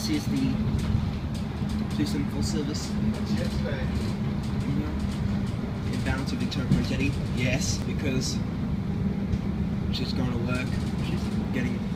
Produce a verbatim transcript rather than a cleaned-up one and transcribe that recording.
this is the two seven full service. Yesterday. Mm-hmm. Inbound to Victoria Point Jetty. Yes, because she's going to work. She's getting